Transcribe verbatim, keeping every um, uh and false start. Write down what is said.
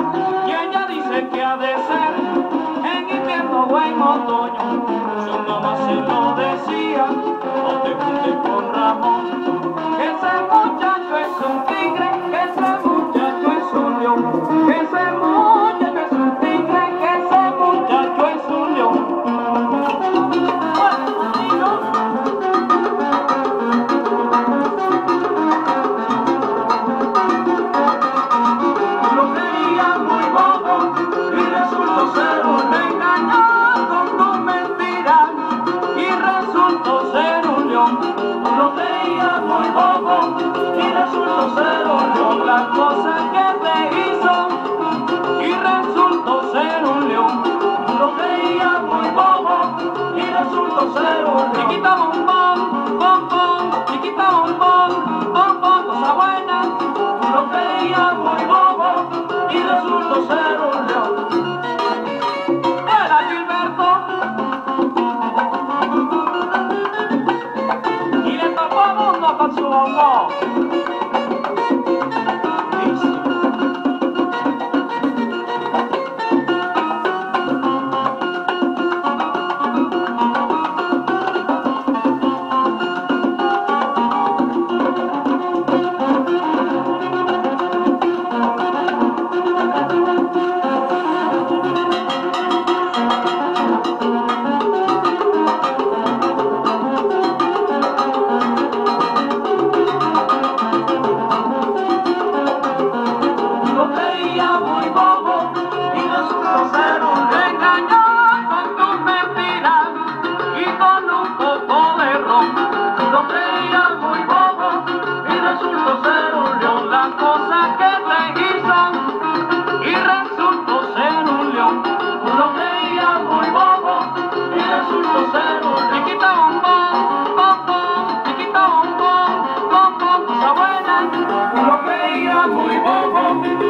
y ella dice que ha de ser en invierno o en otoño. Su mamá se lo decía, no te juntes con Ramón, que ese muchacho es un tigre, que ese muchacho es un león, que ese muchacho es un tigre, que ese muchacho es un león. Lo creía muy bobo y resultó ser un engañado con tu mentira y resultó ser un león. Lo creía muy bobo y resultó ser un león. Las cosas que te hizo y resultó ser un león. Lo creía muy bobo y resultó ser un león. Chiquita bombón, bombón, chiquita bombón, bombón, cosa buena. Lo creía muy bobo y resultó ser un león. Era Gilberto y le tocó mundo con su bombón. Muy bobo y resultó ser un engañón con tus mentiras y con un poco de ron. Lo creía muy bobo y resultó ser un león. Las cosas que te hizo y resultó ser un león. Lo creía muy bobo y resultó ser un león. Chiquita bombón, bombón, chiquita bombón, bombón, cosa buena. Lo creía muy bobo.